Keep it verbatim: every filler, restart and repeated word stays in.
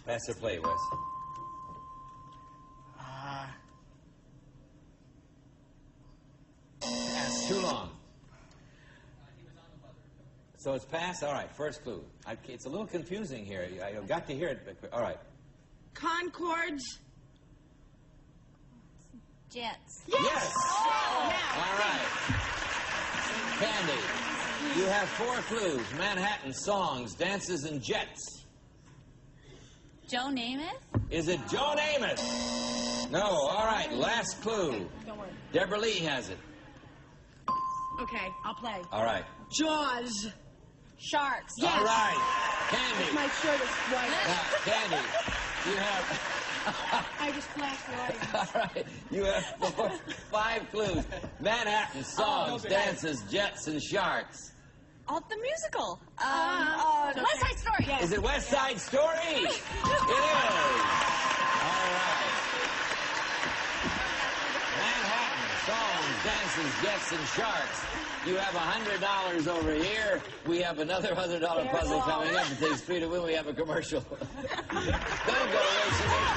Pass or play, Wes? Uh, Pass. Too long. So it's pass? All right, first clue. I, it's a little confusing here. I, I got to hear it. But, all right. Concords. Jets. Yes! yes. Oh, all right. Candy, you have four clues. Manhattan, songs, dances, and jets. Joe Namath? Is it Joe Namath? No. All right, last clue. Okay, don't worry. Debralee has it. Okay, I'll play. All right. Jaws. Sharks. Yes. All right. Candy. My shirt is white. Now, Candy, you have... I just flashed white. All right. You have four, five clues. Manhattan, songs, Oh, dances, jets, and sharks. Oh, the musical. Um, Uh, uh, it's West okay. Side Story. Yes. Is it West Side Story? It is. All right. Manhattan, songs, dances, jets, and sharks. You have one hundred dollars over here. We have another one hundred dollar puzzle coming up. It takes three to win. We have a commercial. Don't go, Rachel.